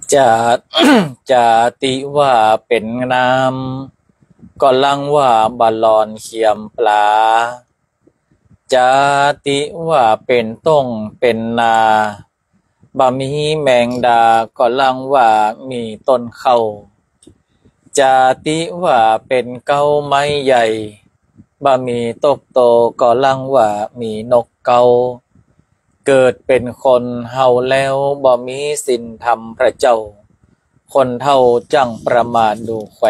จะ จะติว่าเป็นน้ำก็ลังว่าบาลอนเขียมปลาจะติว่าเป็นต้งเป็นนาบะมีแมงดาก็ลังว่ามีต้นเข้าจะติว่าเป็นเก้าไม้ใหญ่บะมีตกโตก็ลังว่ามีนกเกาเกิดเป็นคนเฮาแล้วบ่มีสินธรรมพระเจ้าคนเท่าจังประมาทดูแควน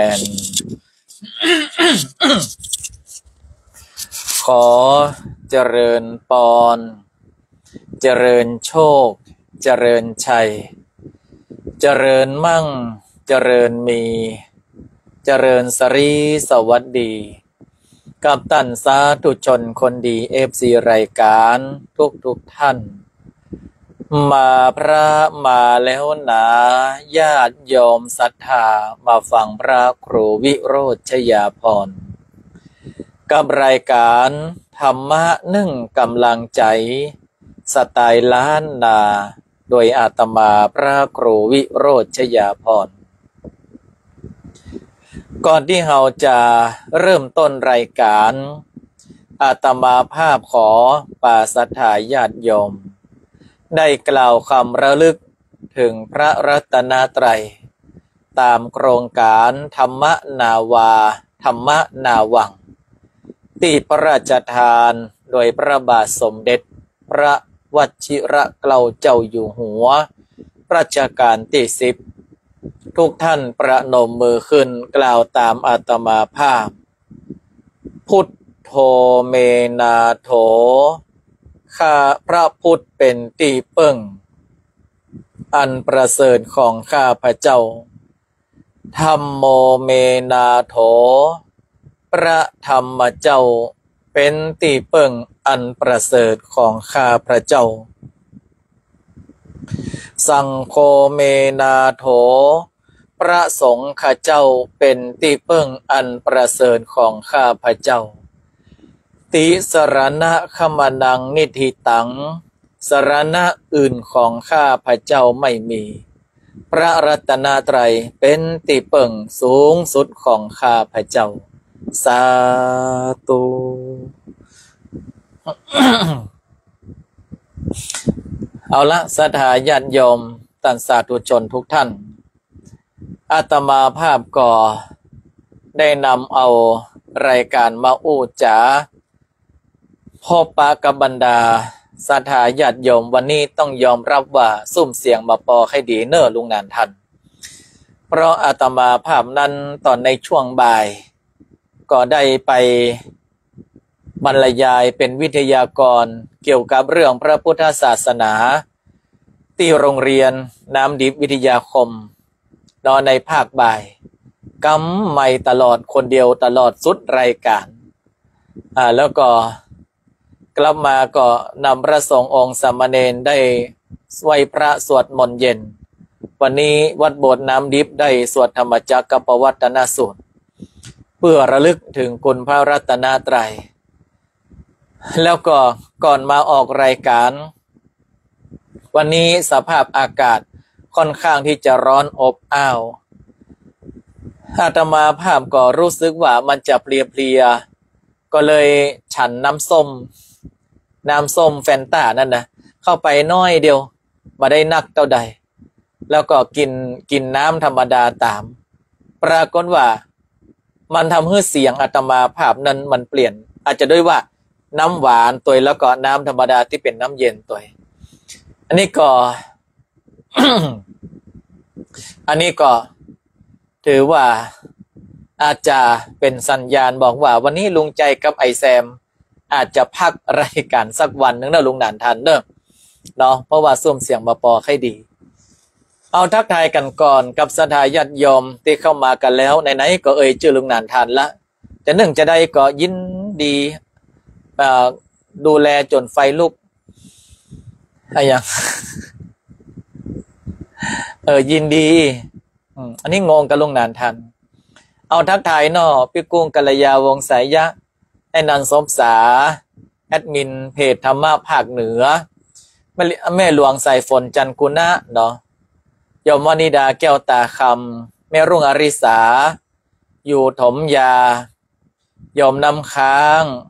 ขอเจริญปอนเจริญโชคเจริญชัยเจริญมั่งเจริญมีเจริญสรีสวัสดีกับท่านสาธุชนคนดีFCรายการทุกท่านมาพระมาแล้วนะญาติโยมศรัทธามาฟังพระครูวิโรจน์ชยาภรณ์กับรายการธรรมะนึ่งกำลังใจสไตล์ล้านนาโดยอาตมาพระครูวิโรจน์ชยาภรณ์ก่อนที่เราจะเริ่มต้นรายการอาตมาภาพขอปาศรัทธาญาติโยมได้กล่าวคำระลึกถึงพระรัตนตรัยตามโครงการธรรมนาวาธรรมนาวังที่พระราชทานโดยพระบาทสมเด็จพระวชิรเกล้าเจ้าอยู่หัวรัชกาลที่10ทุกท่านประนมมือขึ้นกล่าวตามอาตมาภาพพุทโธเมนาโถข้าพระพุทธเป็นที่ปึ้งอันประเสริฐของข้าพระเจ้าธัมโมเมนาโถพระธรรมเจ้าเป็นที่ปึ้งอันประเสริฐของข้าพระเจ้าสังโฆเมนาโถพระสงฆ์ข้าเจ้าเป็นที่ปึ้งอันประเสริฐของข้าพระเจ้าติสรณะขมานังนิธิตังสรณะอื่นของข้าพระเจ้าไม่มีพระรัตนตรัยเป็นที่ปึ้งสูงสุดของข้าพระเจ้าสาธุ เอาละศรัทธาญาติโยมท่านสาธุชนทุกท่านอาตมาภาพก็ได้นำเอารายการมาอู้จ๋าพบปะกับบรรดาศรัทธาญาติโยมวันนี้ต้องยอมรับว่าซุ่มเสียงมาปอให้ดีเน้อลุงนานทันเพราะอาตมาภาพนั้นตอนในช่วงบ่ายก็ได้ไปบรรยายเป็นวิทยากรเกี่ยวกับเรื่องพระพุทธศาสนาที่โรงเรียนน้ำดิบวิทยาคมนอนในภาคบ่ายกำไม่ตลอดคนเดียวตลอดสุดรายการแล้วก็กลับมาก็นำพระสงฆ์องค์สามเณรได้ไหว้พระสวดมนต์เย็นวันนี้วัดโบสถ์น้ำดิบได้สวดธรรมจักรปวัตตนสูตรเพื่อระลึกถึงคุณพระรัตนตรัยแล้วก็ก่อนมาออกรายการวันนี้สภาพอากาศค่อนข้างที่จะร้อนอบอ้าวอาตมาภาพก็รู้สึกว่ามันจะเพลียๆก็เลยฉันน้ำส้มแฟนต้านั่นนะเข้าไปน้อยเดียวมาได้นักเท่าใดแล้วก็กินน้ำธรรมดาตามปรากฏว่ามันทำให้เสียงอาตมาภาพนั้นมันเปลี่ยนอาจจะด้วยว่าน้ำหวานตัวแล้วก็น้ำธรรมดาที่เป็นน้ำเย็นตัวอันนี้ก็ อันนี้ก็ถือว่าอาจจะเป็นสัญญาณบอกว่าวันนี้ลุงใจกับไอแซมอาจจะพักรายการสักวันนึงนะลุงหนานทันเนาะเพราะว่าซุ่มเสียงมาปอให้ดีเอาทักทายกันก่อนกับศรัทธาญาติโยมที่เข้ามากันแล้วไหนๆก็ชื่อลุงหนานทันละจะนึ่งจะได้ก็ยินดีดูแลจนไฟลุกอะไรอย่าง ยินดีอันนี้งงกับลุงนานทันเอาทักทายเนาะพี่กุ้งกัลยาวงศ์สายยะไอ้นันสมสาแอดมินเพจธรรมะภาคเหนือแม่หลวงสายฝนจันกุณะเนาะโยมวนิดาแก้วตาคำแม่รุ่งอริสาอยู่ถมยาโยมน้ำค้าง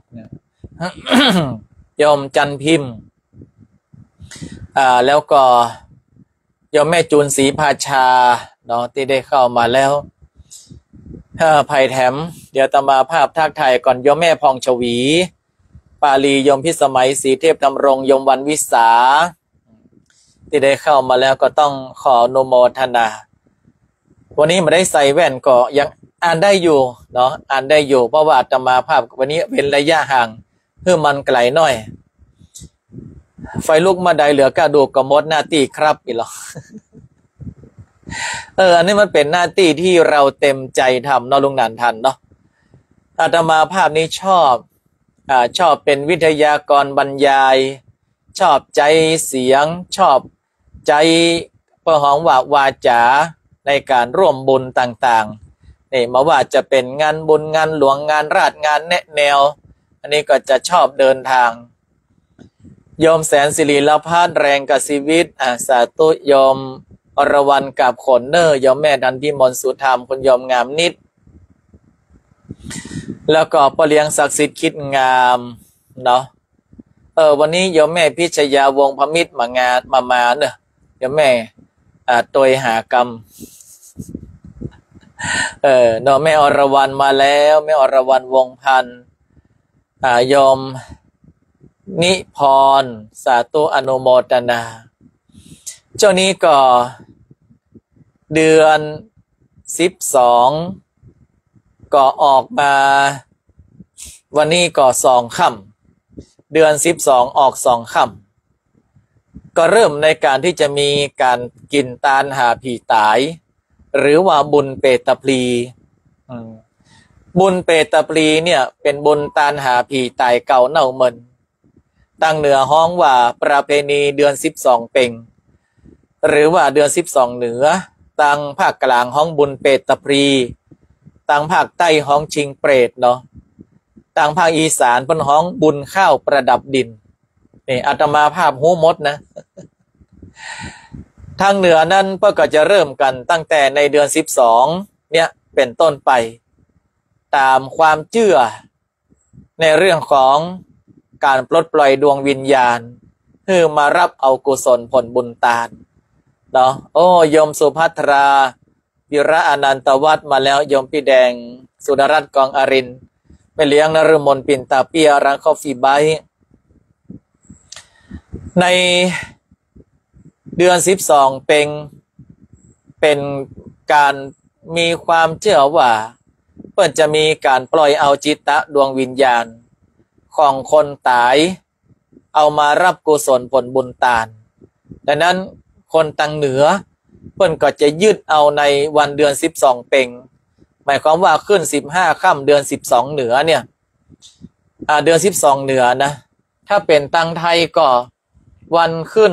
โยมจันพิมพ์แล้วก็โยมแม่จูนศรีภาชาเนาะที่ได้เข้ามาแล้วไผ่แถมเดี๋ยวตมาภาพทักทายก่อนโยมแม่พองชวีปาลีโยมพิสมัยศรีเทพดำรงโยมวันวิสาที่ได้เข้ามาแล้วก็ต้องขออนุโมทนาวันนี้ไม่ได้ใส่แว่นก็ยังอ่านได้อยู่เนาะอ่านได้อยู่เพราะว่าอาตมาภาพวันนี้เป็นระยะห่างเพื่อมันไกลหน่อยไฟลุกมาใดเหลือกระดูกก็หมดหน้าที่ครับอีหรอ อันนี้มันเป็นหน้าที่ที่เราเต็มใจทำเนาะลุงนันทันเนาะอาตมาภาพนี้ชอบเป็นวิทยากรบรรยายชอบใจเสียงชอบใจประหองวาจาในการร่วมบุญต่างๆนี่มาว่าจะเป็นงานบุญงานหลวงงานราชงานแนะแนวอันนี้ก็จะชอบเดินทางโยมแสนศิริลภาสแรงกสิวิทย์สาธุโยมอรวรรณกับขนเนอร์โยมแม่ดันพิมลสุธรรมคุณโยมงามนิดแล้วก็ปเลี้ยงศักดิ์สิทธิ์คิดงามเนาะวันนี้โยมแม่พิชยาวงศ์พมิตรมางานเนอะโยมแม่ตัวหากรรมเนาะแม่อรวรรณมาแล้วแม่อรวรรณวงพันธ์โยมนิพรสาธุอนุโมทนาเจ้านี้ก็เดือน12ก็ออกมาวันนี้ก็2 ค่ำเดือน12ออก2 ค่ำก็เริ่มในการที่จะมีการกินตาลหาผีตายหรือว่าบุญเปตพลีบุญเปตพลีเนี่ยเป็นบุญตาลหาผีตายเก่าเน่าเหมินตั้งเหนือห้องว่าประเพณีเดือน12เป่งหรือว่าเดือน12เหนือตั้งภาคกลางห้องบุญเปตพลีตั้งภาคใต้ห้องชิงเปรตเนาะตั้งภาคอีสานเป็นห้องบุญข้าวประดับดินนี่อาตมาภาพหูมดนะ ทางเหนือนั้นก็จะเริ่มกันตั้งแต่ในเดือน12เนี่ยเป็นต้นไปตามความเชื่อในเรื่องของการปลดปล่อยดวงวิญญาณเพื่อมารับเอากุศลผลบุญตาลเนาะโอ้โยมสุภัทราวิระอนันตวัฒน์มาแล้วโยมพี่แดงสุดารัตน์กองอรินทร์ไปเลี้ยงนฤมลปิ่นตาเปียร้านคอฟฟี่ไบท์ในเดือน12เป็นการมีความเชื่อว่าเปิ่นจะมีการปล่อยเอาจิตตะดวงวิญญาณของคนตายเอามารับกุศลผลบุญตาลดังนั้นคนทางเหนือเพิ่นก็จะยึดเอาในวันเดือน12เป่งหมายความว่าขึ้น15ค่ำเดือน12เหนือเนี่ยเดือน12เหนือนะถ้าเป็นตังไทยก็วันขึ้น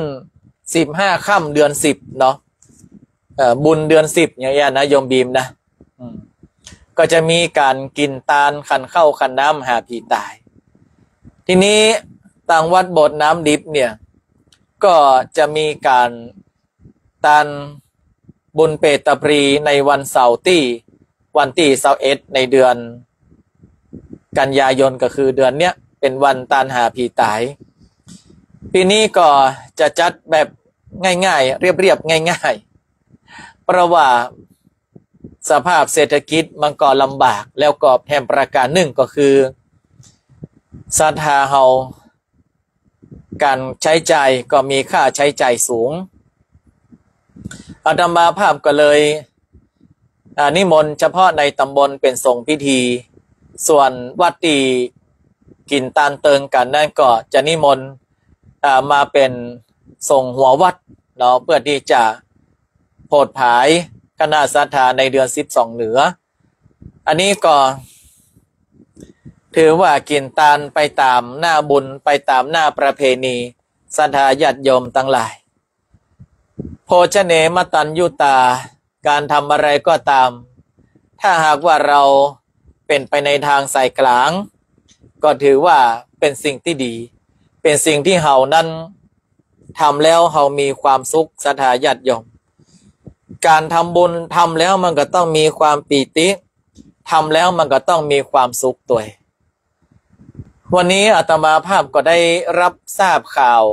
15ค่ำเดือน10เนาะบุญเดือน10อย่างเงี้ยนะโยมบีมนะก็จะมีการกินตาลขันเข้าขันน้ำหาผีตายทีนี้ต่างวัดโบสถ์น้ำดิบเนี่ยก็จะมีการตาลบุญเปตพลีในวันเสาร์ที่วันที่21ในเดือนกันยายนก็คือเดือนเนี้ยเป็นวันตาลหาผีตายปีนี้ก็จะจัดแบบง่ายๆเรียบๆง่ายๆเพราะว่าสภาพเศรษฐกิจมันก็ลำบากแล้วก็แถมประการหนึ่งก็คือศรัทธาเฮาการใช้จ่ายก็มีค่าใช้จ่ายสูงอาตมาภาพก็เลยนิมนต์เฉพาะในตำบลเป็นทรงพิธีส่วนวัดที่กินตาลเติงกันนั่นก็จะนิมนต์มาเป็นส่งหัววัดเนาะเพื่อที่จะโปรดผายคณะศรัทธาในเดือน12เหนืออันนี้ก็ถือว่ากินตาลไปตามหน้าบุญไปตามหน้าประเพณีศรัทธาญาติโยมทั้งหลายโภชเนมตัญยุตาการทำอะไรก็ตามถ้าหากว่าเราเป็นไปในทางสายกลางก็ถือว่าเป็นสิ่งที่ดีเป็นสิ่งที่เฮานั้นทำแล้วเฮามีความสุขศรัทธาญาติโยมการทำบุญทำแล้วมันก็ต้องมีความปีติทำแล้วมันก็ต้องมีความสุขตัววันนี้อาตมาภาพก็ได้รับทราบข่าว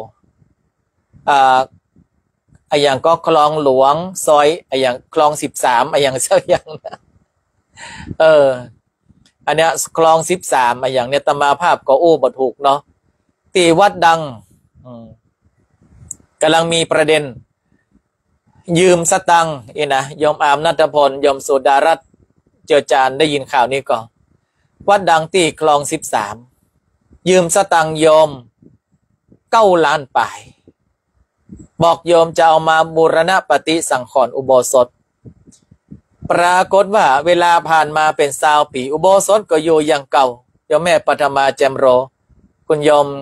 อย่างก็คลองหลวงซอยอย่างคลอง13อย่างเช่นอย่างอันเนี้ยคลอง13อย่างเนี้ยอาตมาภาพก็บ่ถูกเนาะที่วัดดังกำลังมีประเด็นยืมสตังค์นะยมอามณัฐพลยมสุดารัตน์เจือจานได้ยินข่าวนี้ก็วัดดังที่คลอง13ยืมสตังค์โยม9 ล้านป่ายบอกโยมจะเอามาบูรณะปฏิสังขรณ์อุโบสถปรากฏว่าเวลาผ่านมาเป็น20 ปีอุโบสถก็อยู่อย่างเก่าโยมแม่ปัทมาแจมโรคุณโยม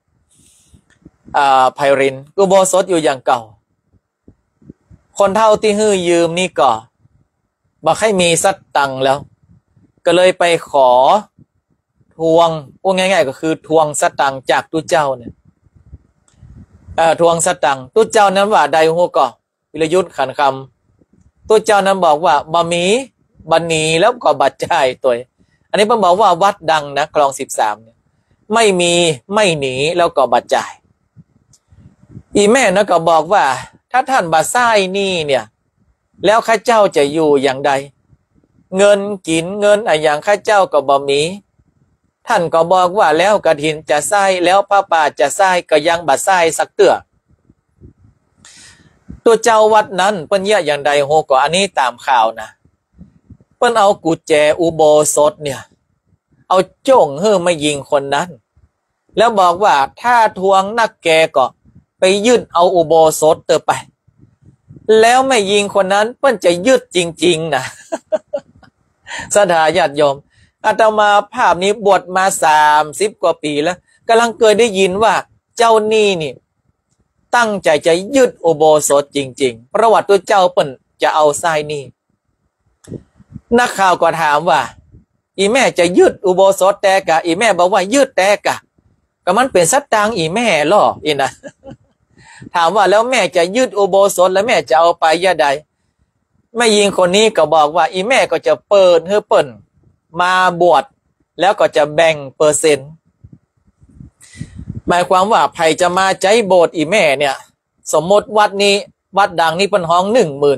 ไพรินอุโบสถอยู่อย่างเก่าคนเฒ่าที่ฮื้อยืมนี่ก็บอกให้มีสตังค์แล้วก็เลยไปขอทวงง่ายๆก็คือทวงสตังค์จากตุเจ้าเนี่ยทวงสตังค์ตุเจ้านั้นว่าใดหัวก็วิรยุทธ์ขันคำตุเจ้านั้นบอกว่าบะมีบันนีแล้วก็บัดจ่ายตัวอันนี้เพิ่นบอกว่าวัดดังนะคลอง13เนี่ยไม่มีไม่หนีแล้วก็บัดจ่ายอีแม่นะก็บอกว่าถ้าท่านบัดซ้ายนี่เนี่ยแล้วข้าเจ้าจะอยู่อย่างใดเงินกินเงินอย่างข้าเจ้าก็บ่มีท่านก็บอกว่าแล้วกฐินจะไส้แล้วพระป่าจะไส้ก็ยังบัดไส้สักเตื้อตัวเจ้าวัดนั้นเปิ้นเยอะอย่างใดโหก็อันนี้ตามข่าวนะเปิ้นเอากุญแจอุโบสถเนี่ยเอาจ้งเฮ้อมายิงคนนั้นแล้วบอกว่าถ้าทวงนักแกก็ไปยึดเอาอุโบสถเตอไปแล้วไม่ยิงคนนั้นเปิ้นจะยึดจริงๆนะศรัทธาญาติโยมอาตมาภาพนี้บวชมา30 กว่าปีแล้วกำลังเคยได้ยินว่าเจ้านี่นี่ตั้งใจจะยึดอุโบสถจริงๆเพราะว่าตัวเจ้าเปิ้นจะเอาทรายนี่นักข่าวก็ถามว่าอีแม่จะยึดอุโบสถแต่กะอีแม่บอกว่ายึดแต่กะก็มันเป็นสตังค์อีแม่ล่ออีนะถามว่าแล้วแม่จะยึดอุโบสถแล้วแม่จะเอาไปยะใดแม่ยิงคนนี้ก็บอกว่าอีแม่ก็จะเปิดเฮือเปิ้นมาบวชแล้วก็จะแบ่งเปอร์เซ็นต์หมายความว่าใครจะมาใจโบสถ์อีแม่เนี่ยสมมติวัดนี้วัดดังนี้เป็นห้อง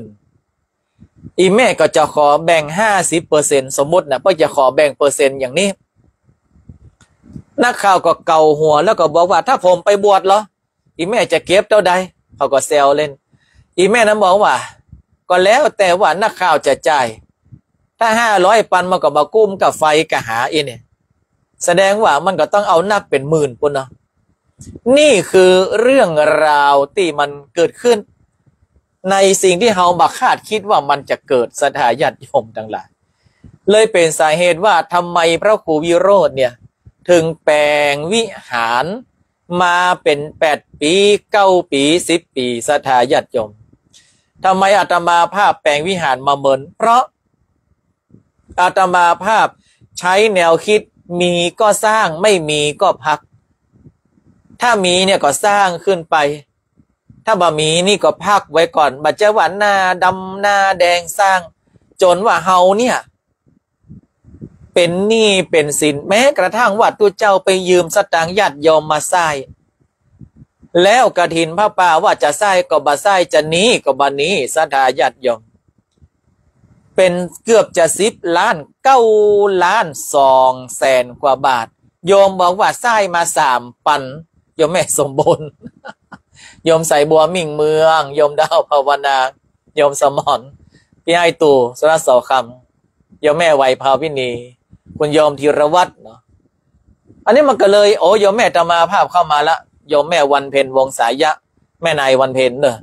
10,000อีแม่ก็จะขอแบ่ง50%สมมตินะเพื่อจะขอแบ่งเปอร์เซ็นต์อย่างนี้นักข่าวก็เกาหัวแล้วก็บอกว่าถ้าผมไปบวชเหรออีแม่จะเก็บเท่าใดเขาก็แซวเล่นอีแม่นั้นบอกว่าก็แล้วแต่ว่านักข่าวจะจ่ายถ้า500ปันมันก็บ่กุ้มกับไฟกับหาอีเนี่ยแสดงว่ามันก็ต้องเอานักเป็นหมื่นปุ่นเนาะนี่คือเรื่องราวที่มันเกิดขึ้นในสิ่งที่เฮาบักคาดคิดว่ามันจะเกิดศรัทธาญาติโยมทั้งหลายเลยเป็นสาเหตุว่าทำไมพระครูวิโรจน์เนี่ยถึงแปลงวิหารมาเป็น8 ปี9 ปี10 ปีศรัทธาญาติโยมทำไมอาตมาภาพแปลงวิหารมาเหมือนเพราะอาตมาภาพใช้แนวคิดมีก็สร้างไม่มีก็พักถ้ามีเนี่ยก็สร้างขึ้นไปถ้าบ่มีนี่ก็พักไว้ก่อนบัดจะว่าหน้าดำหน้าแดงสร้างจนว่าเฮาเนี่ยเป็นหนี้เป็นสินแม้กระทั่งว่าตัวเจ้าไปยืมสตางค์ญาติโยมมาใส่แล้วกฐินพระป่าว่าจะใส่ก็บ่ใส่จะหนี้ก็บ่หนี้ศรัทธาญาติโยมเป็นเกือบจะ10 ล้าน9 ล้าน2 แสนกว่าบาทโยมบอกว่าใส่มา3 ปันโยมแม่สมบูรณ์โยมใส่บัวมิ่งเมืองโยมดาวภาวนาโยมสมรพี่ไอตู่สระสอคำโยมแม่ไวภาวินีคุณโยมธีรวัฒน์เนาะอันนี้มันก็เลยโอ้โยมแม่จะมาภาพเข้ามาละโยมแม่วันเพ็ญวงสายะแม่นายวันเพ็ญเนอะ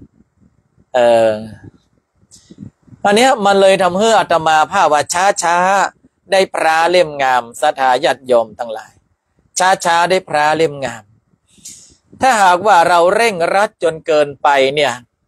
อันเนี้ยมันเลยทำให้อาตมาภาพว่าช้าๆได้พระเล่มงามศรัทธาญาติโยมทั้งหลายช้าๆได้พระเล่มงามถ้าหากว่าเราเร่งรัดจนเกินไปเนี่ย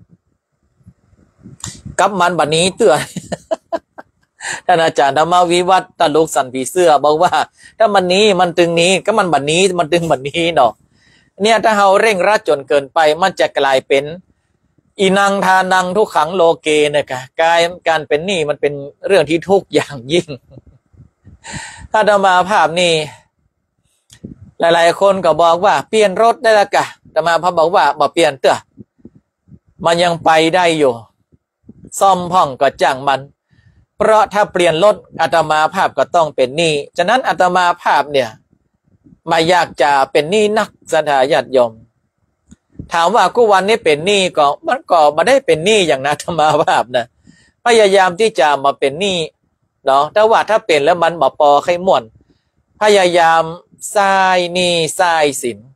กับมันบัดนี้เตือนท่านอาจารย์ธรรมวิวัฒน์ตลุกสันผีเสื้อบอกว่าถ้ามันนี้มันตึงนี้ก็มันบัดนี้มันตึงบัดนี้เนาะเนี่ยถ้าเราเร่งรัดจนเกินไปมันจะกลายเป็นอีนังทานังทุกขังโลเกเนี่ยการเป็นหนี้มันเป็นเรื่องที่ทุกข์อย่างยิ่งถ้าอาตมาภาพนี่หลายๆคนก็บอกว่าเปลี่ยนรถได้ละกะอาตมาภาพบอกว่าบ่เปลี่ยนเถอะมันยังไปได้อยู่ซ่อมห้องก็จ้างมันเพราะถ้าเปลี่ยนรถอาตมาภาพก็ต้องเป็นหนี้ฉะนั้นอาตมาภาพเนี่ยไม่อยากจะเป็นหนี้นักศรัทธาญาติโยมถามว่ากูวันนี้เป็นหนี้ก็มันก็มาได้เป็นหนี้อย่างนะอาตมาภาพนะพยายามที่จะมาเป็นหนี้เนาะแต่ว่าถ้าเป็นแล้วมันบ่ปอไข้ม่วนพยายามทรายหนี้ทรายสิน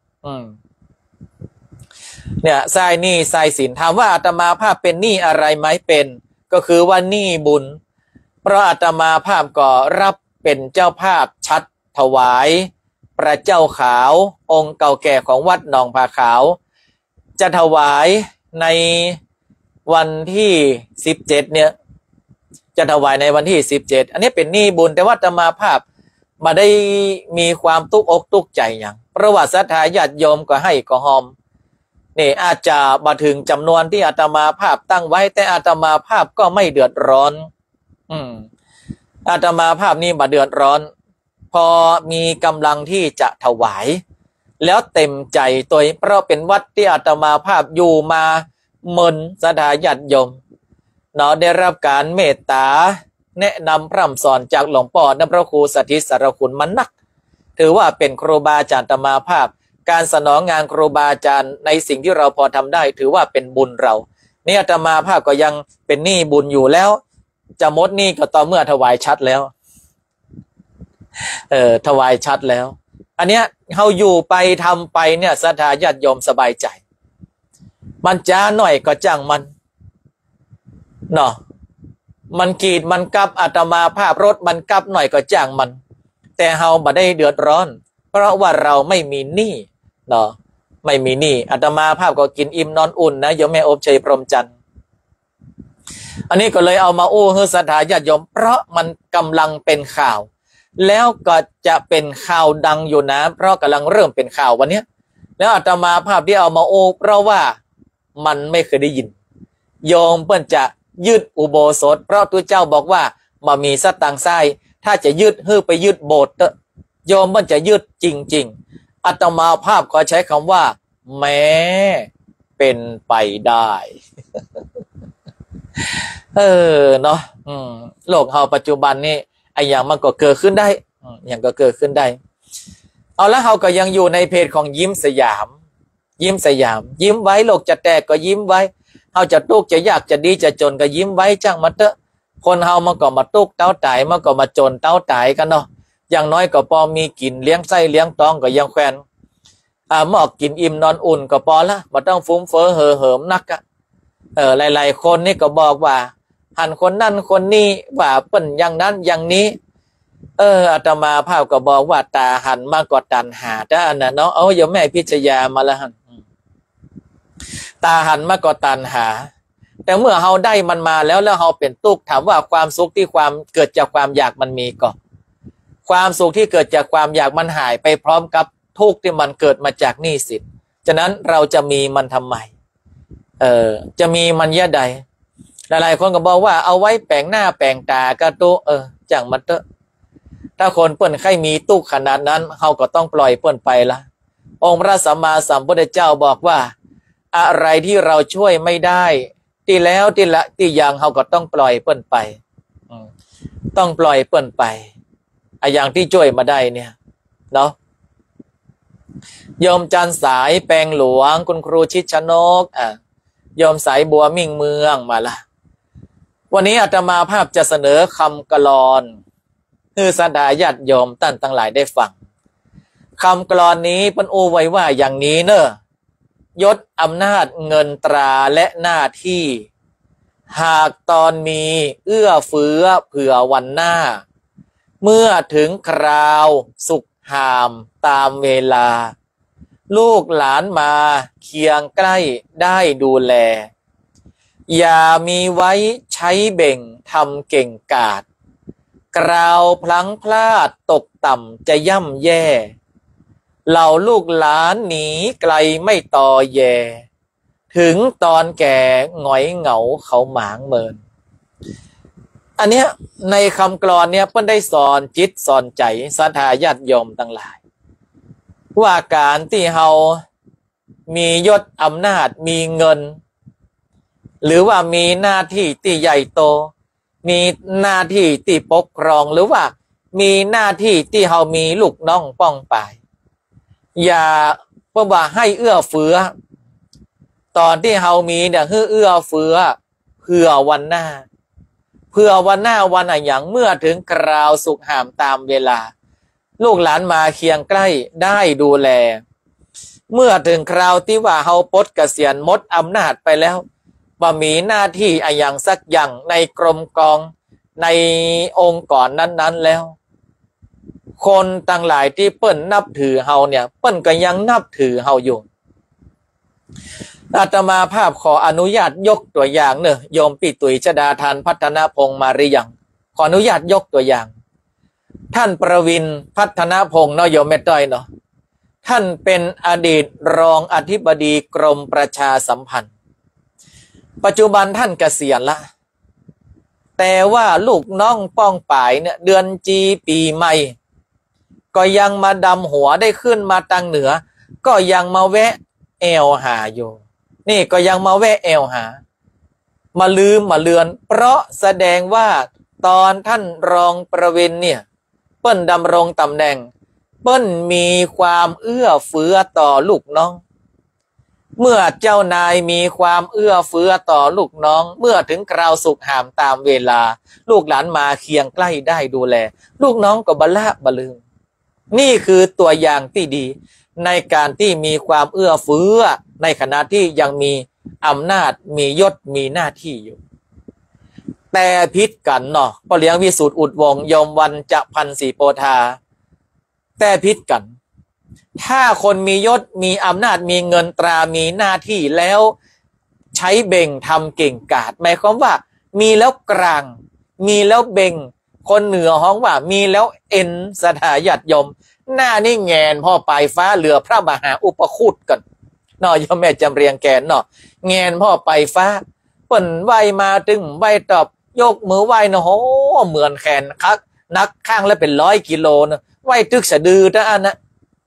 เนี่ยทรายหนี้ทรายสินถามว่าอาตมาภาพเป็นหนี้อะไรไหมเป็นก็คือว่าหนี้บุญเพราะอาตมาภาพก็รับเป็นเจ้าภาพชัดถวายพระเจ้าขาวองค์เก่าแก่ของวัดหนองผาขาวจะถวายในวันที่17เนี่ยจะถวายในวันที่17อันนี้เป็นหนี้บุญแต่ว่าอาตมาภาพมาได้มีความตุกอกตุกใจอย่างประวัติศรัทธาญาติโยมก็ให้ก็หอมนี่อาจจะมาถึงจำนวนที่อาตมาภาพตั้งไว้แต่อาตมาภาพก็ไม่เดือดร้อนอาตมาภาพนี่มาเดือดร้อนพอมีกำลังที่จะถวายแล้วเต็มใจตัวเพราะเป็นวัดที่อาตมาภาพอยู่มาเมินศรัทธาญาติโยมเนาะได้รับการเมตตาแนะนำพร่ำสอนจากหลวงพ่อน้ำพระครูสถิตสารคุณมันนักถือว่าเป็นครูบาอาจารย์อาตมาภาพการสนองงานครูบาอาจารย์ในสิ่งที่เราพอทำได้ถือว่าเป็นบุญเรานี่อาตมาภาพก็ยังเป็นหนี้บุญอยู่แล้วจะหมดหนี้ก็ต่อเมื่อถวายชัดแล้วถวายชัดแล้วอันเนี้ยเขาอยู่ไปทำไปเนี่ยศรัทธาญาติโยมสบายใจมันจ้าหน่อยก็จ้างมันเนาะมันกีดมันกับอาตมาภาพรถมันกับหน่อยก็จ้างมันแต่เฮาบ่ได้เดือดร้อนเพราะว่าเราไม่มีหนี้เนาะไม่มีหนี้อาตมาภาพก็กินอิ่มนอนอุ่นนะโยมแม่อบชัยพรหมจันทร์อันนี้ก็เลยเอามาอู้ให้ศรัทธาญาติโยมเพราะมันกำลังเป็นข่าวแล้วก็จะเป็นข่าวดังอยู่นะเพราะกำลังเริ่มเป็นข่าววันนี้แล้วอาตมาภาพที่เอามาอู้เพราะว่ามันไม่เคยได้ยินโยมเพิ่นจะยืดอุโบสถเพราะตัวเจ้าบอกว่ามามีสตังค์ไส้ถ้าจะยืดไปยืดโบสถ์โยมมันจะยืดจริงๆอาตมาภาพขอใช้คำว่าแม้เป็นไปได้เนาะโลกเราปัจจุบันนี้ไอ้อย่างมันก็เกิดขึ้นได้อย่างก็เกิดขึ้นได้เอาละเราก็ยังอยู่ในเพจของยิ้มสยามยิ้มสยามยิ้มไว้โลกจะแตกก็ยิ้มไว้เราจะตุกจะยากจะดีจะจนก็ยิ้มไว้จ้างมาเถอะคนเฮามันก็มาตุกเต้าตายมันก็มาจนเต้าตายกันเนาะอย่างน้อยก็พอมีกินเลี้ยงไส้เลี้ยงท้องก็ยังแควนหมอกกินอิ่มนอนอุ่นก็พอละบ่ต้องฟุ้งเฟ้อเห่อเหิมนักอะหลายๆคนนี่ก็บอกว่าหันคนนั่นคนนี้ว่าเปิ้นอย่างนั้นอย่างนี้อาตมาภาพก็บอกว่าตาหันมาก็ตันหาแต่อันน่ะเนาะโยมแม่พิชยามาแล้วหันตาหันมาก็ตันหาแต่เมื่อเฮาได้มันมาแล้วเฮาเป็นทุกข์ถามว่าความสุขที่ความเกิดจากความอยากมันมีก็ความสุขที่เกิดจากความอยากมันหายไปพร้อมกับทุกข์ที่มันเกิดมาจากหนี้สินฉะนั้นเราจะมีมันทำไมจะมีมันยะใดหลายๆคนก็บอกว่าเอาไว้แปลงหน้าแปลงตากระตุจังมันเถอะถ้าคนเปิ้นใครมีตุกขนาดนั้นเฮาก็ต้องปล่อยเปิ้นไปละองค์พระสัมมาสัมพุทธเจ้าบอกว่าอะไรที่เราช่วยไม่ได้ที่แล้วที่ละที่อย่างเฮาก็ต้องปล่อยเปิ้นไปต้องปล่อยเปิ้นไปอย่างที่ช่วยมาได้เนี่ยเนาะโยมจันสายแปลงหลวงคุณครูชิดชนกโยมสายบัวมิ่งเมืองมาละวันนี้อาตมาภาพจะเสนอคำกลอนคือศรัทธาญาติโยมท่านทั้งหลายได้ฟังคำกลอนนี้เพิ่นอู้ไว้ว่าอย่างนี้เนอะยศอำนาจเงินตราและหน้าที่หากตอนมีเอื้อเฟื้อเผื่อวันหน้าเมื่อถึงคราวสุขหามตามเวลาลูกหลานมาเคียงใกล้ได้ดูแลอย่ามีไว้ใช้เบ่งทำเก่งกาจกราวพลั้งพลาดตกต่ำจะย่ำแย่เหล่าลูกหลานหนีไกลไม่ต่อแย่ถึงตอนแก่หงอยเหงาเขาหมางเมินอันเนี้ยในคำกลอนเนี้ยเพิ่นได้สอนจิตสอนใจศรัทธาญาติโยมทั้งหลายว่าการที่เฮามียศอำนาจมีเงินหรือว่ามีหน้าที่ที่ใหญ่โตมีหน้าที่ที่ปกครองหรือว่ามีหน้าที่ที่เฮามีลูกน้องป้องป่ายอย่าเพื่อว่าให้เอื้อเฟื้อตอนที่เฮามีเนี่ยเอื้อเฟื้อเพื่อวันหน้าเพื่อวันหน้าวันอย่างเมื่อถึงคราวสุขหามตามเวลาลูกหลานมาเคียงใกล้ได้ดูแลเมื่อถึงคราวที่ว่าเฮาปลดเกษียณหมดอำนาจไปแล้วว่ามีหน้าที่อย่างสักอย่างในกรมกองในองค์กรนั้นๆแล้วคนต่างหลายที่เปิ้นนับถือเฮาเนี่ยเปิ้นก็ยังนับถือเฮาอยู่อาตมาภาพขออนุญาตยกตัวอย่างเนอะโยมปิตุยชดาทานพัฒนพงศ์มาหรือยังขออนุญาตยกตัวอย่างท่านประวินพัฒนพงศ์เนาะโยมแม่ต้อยเนาะท่านเป็นอดีตรองอธิบดีกรมประชาสัมพันธ์ปัจจุบันท่านเกษียณละแต่ว่าลูกน้องป้องป่ายเนี่ยเดือนจีปีใหม่ก็ยังมาดำหัวได้ขึ้นมาตังเหนือก็ยังมาแวะแอวหาอยู่นี่ก็ยังมาแวะแอวหามาลืมมาเลือนเพราะแสดงว่าตอนท่านรองประวินเนี่ยเปิ้นดำรงตำแหน่งเปิ้นมีความเอื้อเฟื้อต่อลูกน้องเมื่อเจ้านายมีความเอื้อเฟื้อต่อลูกน้องเมื่อถึงคราวสุขหามตามเวลาลูกหลานมาเคียงใกล้ได้ดูแลลูกน้องก็บละบลืมนี่คือตัวอย่างที่ดีในการที่มีความเอื้อเฟื้อในขณะที่ยังมีอำนาจมียศมีหน้าที่อยู่แต่พิษกันเนาะพ่อเลี้ยงวิสุทธิอุดวงยมวันจะพันศรีโพธาแต่พิษกันถ้าคนมียศมีอำนาจมีเงินตรามีหน้าที่แล้วใช้เบ่งทำเก่งกาจหมายความว่ามีแล้วกลางมีแล้วเบ่งคนเหนือฮ้องว่ามีแล้วเอ็นสถาญาติโยมหน้านี่แงนพ่อปลายฟ้าเหลือพระมหาอุปคุตกันเนาะโยมแม่จำเรียงแกนเนาะแงนพ่อปลายฟ้าเปิ่นไหวมาตึงไหวตอบยกมือไหวเนาะโหเหมือนแขนคักนักข้างแล้วเป็น100 กิโลนะไหวตึกสะดือนะอันนะ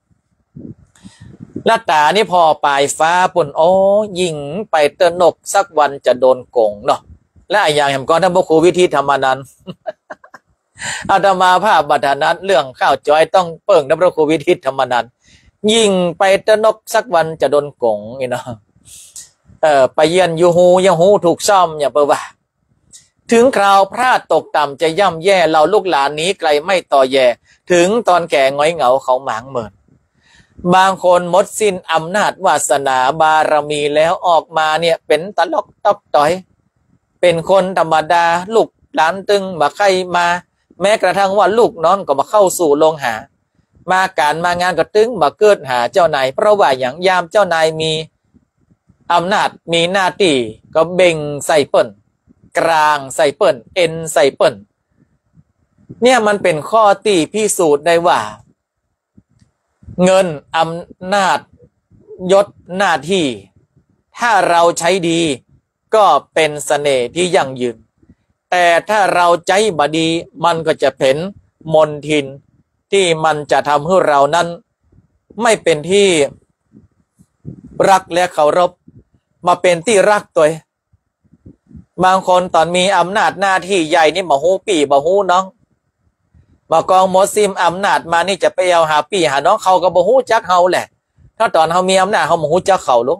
ลัตตานี่พอปลายฟ้าป่นโอ้ยิงไปเตนกสักวันจะโดนโกงเนาะและอย่างแห่งก่อนท่านพระครูวิธีธรรมนันท์อาตมาภาพบัตรนัดเรื่องข้าวจอยต้องเปิ่งท่านพระครูวิธีธรรมนันท์ยิงไปเตนกสักวันจะโดนโกงนี่เนาะไปเยือนยูฮูยังฮูถูกซ่อมอย่าเปิ่ว่าถึงคราวพลาดตกต่ำจะย่ำแย่เราลูกหลานนี้ไกลไม่ต่อแย่ถึงตอนแก่ง้อยเหงาเขาหมางเมินบางคนหมดสิ้นอำนาจวาสนาบารมีแล้วออกมาเนี่ยเป็นตลกตอกต่อยเป็นคนธรรมดาลูกหลานตึงมาใครมาแม้กระทั่งว่าลูกน้องก็มาเข้าสู่โรงหามาการมางานก็ตึงมาเกิดหาเจ้านายเพราะว่าอย่างยามเจ้านายมีอำนาจมีหน้าที่ก็เบ่งใส่เปิ้นกลางใส่เปิ้นเอ็นใส่เปิ้นเนี่ยมันเป็นข้อที่พิสูจน์ได้ว่าเงินอำนาจยศหน้าที่ถ้าเราใช้ดีก็เป็นเสน่ห์ที่ยั่งยืนแต่ถ้าเราใจบดีมันก็จะเป็นมนทินที่มันจะทำให้เรานั้นไม่เป็นที่รักและเคารพมาเป็นที่รักตัวบางคนตอนมีอำนาจหน้าที่ใหญ่นี่บ่ฮู้ปี่บ่ฮู้น้องมากองมอซิมอำนาจมานี่จะไปเอาหาปี่หาน้องเขาก็บ่ฮู้จักเฮาแหละถ้าตอนเฮามีอำนาจเฮาบ่ฮู้จักเขาลูก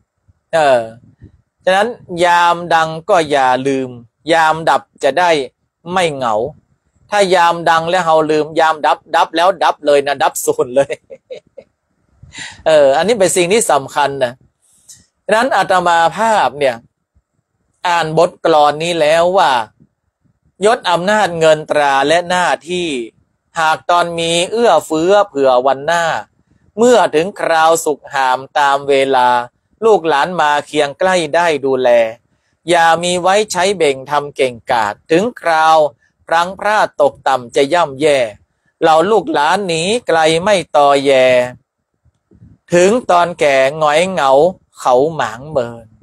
ฉะนั้นยามดังก็อย่าลืมยามดับจะได้ไม่เหงาถ้ายามดังแล้วเฮาลืมยามดับแล้วดับเลยนะดับศูนย์เลยอันนี้เป็นสิ่งที่สำคัญนะฉะนั้นอาตมาภาพเนี่ยอ่านบทกลอนนี้แล้วว่ายศอำนาจเงินตราและหน้าที่หากตอนมีเอื้อเฟื้อเผื่อวันหน้าเมื่อถึงคราวสุขหามตามเวลาลูกหลานมาเคียงใกล้ได้ดูแลอย่ามีไว้ใช้เบ่งทำเก่งกาจถึงคราวพลั้งพลาดตกต่ำจะย่ำแย่เราลูกหลานหนีไกลไม่ต่อแยถึงตอนแก่หงอยเหงาเขาหมางเมิน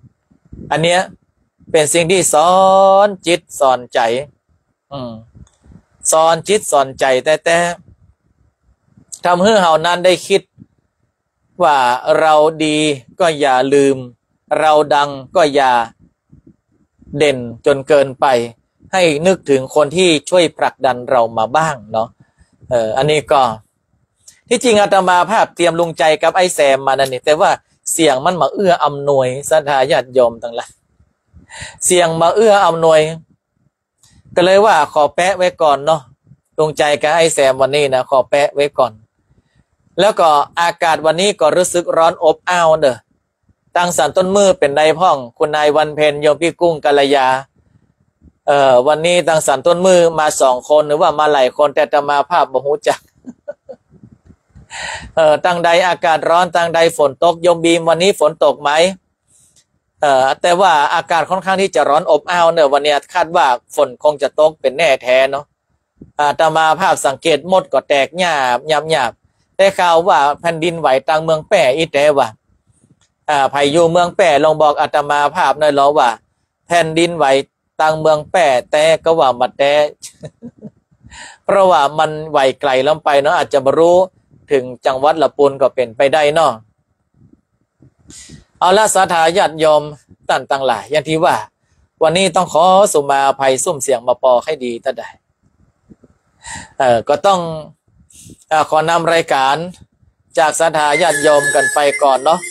อันเนี้ยเป็นสิ่งที่สอนจิตสอนใจสอนจิตสอนใจแต่ทำให้เฮานั้นได้คิดว่าเราดีก็อย่าลืมเราดังก็อย่าเด่นจนเกินไปให้นึกถึงคนที่ช่วยผลักดันเรามาบ้างเนาะอันนี้ก็ที่จริงอาตมาภาพเตรียมลงใจกับไอ้แซมมานั่นนี่แต่ว่าเสียงมันมาเอื้ออำนวยศรัทธาญาติโยมทั้งหลายเสียงมาเอื้ออำนวยก็เลยว่าขอแปะไว้ก่อนเนาะลงใจกับไอ้แซมวันนี้นะขอแปะไว้ก่อนแล้วก็อากาศวันนี้ก็รู้สึกร้อนอบอ้าวเด้อตั้งสันต้นมือเป็นใดพ่องคุณนายวันเพ็ญโยมพี่กุ้งกัลยาวันนี้ตั้งสันต้นมือมา2 คนหรือว่ามาหลายคนแต่อาตมาภาพบ่ฮู้จักตั้งใดอากาศร้อนตั้งใดฝนตกโยมบีมวันนี้ฝนตกไหมแต่ว่าอากาศค่อนข้างที่จะร้อนอบอ้าวเนี่ยวันนี้คาดว่าฝนคงจะตกเป็นแน่แท้เนาะอาตมาภาพสังเกตมดก็แตกหยาบได้ข่าวว่าแผ่นดินไหวทางเมืองแป่อีแต่ว่าไผอยู่เมืองแป่ลองบอกอาตมาภาพหน่อยเหรอว่าแผ่นดินไหวทางเมืองแป่แต่ก็ว่ามาแต่ เพราะว่ามันไหวไกลล้ำไปเนาะอาจจะมารู้ถึงจังหวัดละปูนก็เป็นไปได้เนาะเอาละศรัทธาญาติโยมต่างหลายอย่างที่ว่าวันนี้ต้องขอสุมาภัยซุ่มเสียงมาปอให้ดีถ้าได้ก็ต้องขอนำรายการจากศรัทธาญาติโยมกันไปก่อนเนาะ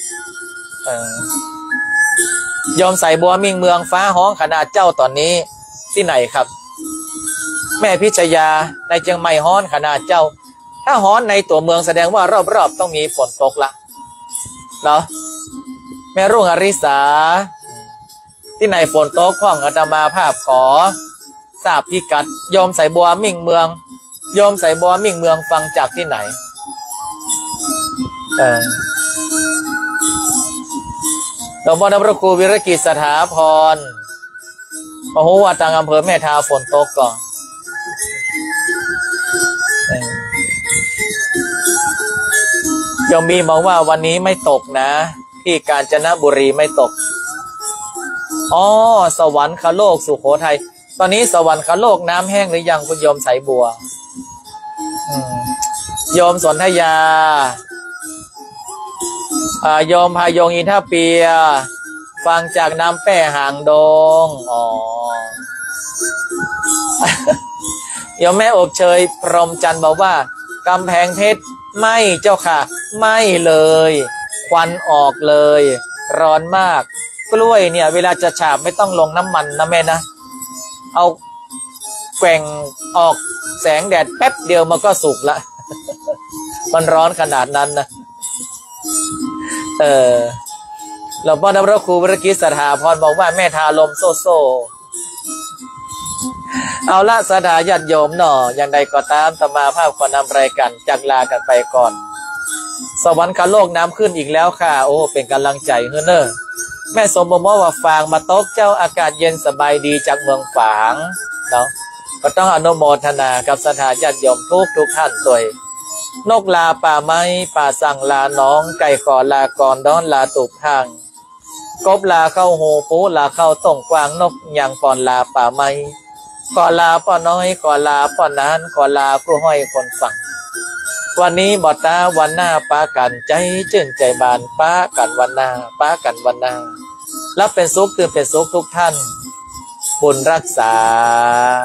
โยมใส่บัวมิ่งเมืองฟ้าห้องขนาดเจ้าตอนนี้ที่ไหนครับแม่พิชยาในเชียงใหม่ฮ้อนขนาดเจ้าถ้าฮ้อนในตัวเมืองแสดงว่ารอบๆต้องมีฝนตกละเนาะแม่รุ่งอริสาที่ไหนฝนตกข้องอาตมาภาพขอทราบพิกัดโยมใส่บัวมิ่งเมืองโยมใส่บัวมิ่งเมืองฟังจากที่ไหนหลวงพ่อพระครูวิรกิจสถาพรมโหว่าต่างอำเภอแม่ทาฝนตกก่อนโยมมีบอกว่าวันนี้ไม่ตกนะที่กาญจนบุรีไม่ตกสวรรคโลกสุโขทัยตอนนี้สวรรคโลกน้ำแห้งหรือยังคุณโยมสายบัวโยมสนธยาโยมพายงอินทเปียฟังจากน้ำแป้หางดงโยมแม่อบเชยพรหมจันทร์บอกว่ากำแพงเพชรไม่เจ้าค่ะไม่เลยควันออกเลยร้อนมากกล้วยเนี่ยเวลาจะฉาบไม่ต้องลงน้ำมันนะแม่นะเอาแกว่งออกแสงแดดแป๊บเดียวมันก็สุกละ มันร้อนขนาดนั้นนะหลวงพ่อพระครูวรกิจสถาพรบอกว่าแม่ทาลมโซโซเอาละศรัทธาญาติโยมเนาะอย่างใดก็ตามอาตมาภาพขอนำรายการจากลากันไปก่อนสวรรคโลกน้ำขึ้นอีกแล้วค่ะโอ้เป็นกำลังใจเฮ้อเนอแม่สมบูรณ์ว่าฟางมาตกเจ้าอากาศเย็นสบายดีจากเมืองฝางเนาะก็ต้องอนุโมทนากับศรัทธาญาติโยมทุกท่านตัวนกลาป่าไม้ป่าสั่งลาน้องไก่ขอลากรดอนลาตุกทางกบลาเข้าหูปูลาเข้าต่งกวางนกยังปอนลาป่าไม้ขอลาป้อน้อยขอลาป้อนานขอลาผู้ห้อยคนฟังวันนี้บอตาวันหน้าป้ากันใจชื่นใจบานป้ากันวันหน้าป้ากันวันหน้ารับเป็นสุขตื่นเป็นสุขทุกท่านบุญรักษา